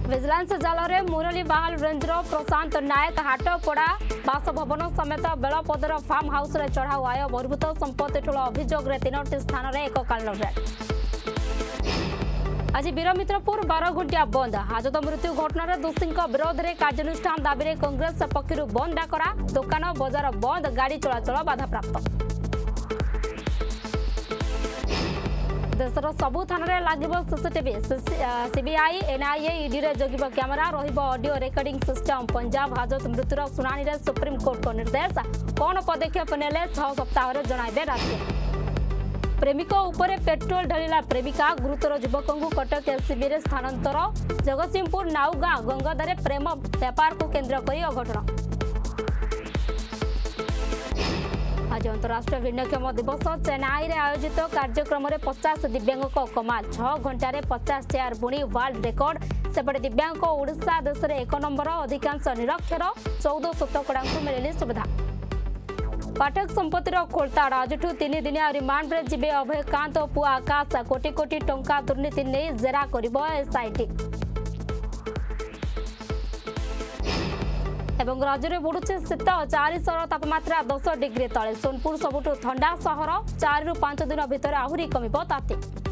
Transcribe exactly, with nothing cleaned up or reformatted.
Vigilance जाल में मुरली Bahal ranger प्रशांत नायक हाटपड़ा बासभवन समेत बेलपदर फार्म हाउस रे चढ़ाऊ आय बहिर्भूत संपत्ति ठूल अभियोग तीनोटी स्थान में एककालीन रेड। आज वीरमित्रपुर बारह घंटिया बंद हाजत मृत्यु घटनार दोषी विरोध में कार्यानुष्ठान दाबी में कांग्रेस पक्षर बंद डाकरा दुकान बजार बंद गाड़ी चलाचल बाधाप्राप्त। देशर सबु थाना लगे सीसीटीवी सीबीआई एनआईए ईडी रे जगिब कैमेरा रहिबो ऑडियो रिकॉर्डिंग सिस्टम। पंजाब हाजत मृत्युर शुणाणी रे सुप्रीम कोर्ट को निर्देश कौन पदक्षेप नेले छह सप्ताह जणाइबे राज्य। प्रेमिक उपरे पेट्रोल ढलिला प्रेमिका गुरुतर युवक को कटक एससीबी रे स्थानांतर। जगतसिंहपुर नाउगां गंगाधरे प्रेम व्यापार को केन्द्र करी अघटन। आज अंतर्राष्ट्रीय भिन्नक्षम दिवस चेन्नई में आयोजित कार्यक्रम में पचास दिव्यांग कमाल छह घंटे पचास चेयर बुणी वर्ल्ड रेकर्ड। सेपटे दिव्यांग ओडिशा देश में एक नंबर अधिकांश निरक्षर चौदह शतकड़ा मिले सुविधा। पाठक संपत्तिर खोलताड़ आज तीन दिनिया रिमांड में जीवे अभयकांत पुआ आकाश कोटी कोटी टंका दुर्नीति नहीं जेरा कर एसआईटी। एवं राज्य में बढ़ुचे शीत चारिशर तापमात्रा दस डिग्री तले सोनपुर सबुठु ठंडा सहर चार रु पांच दिन भितर आहुरी कमिब ताती।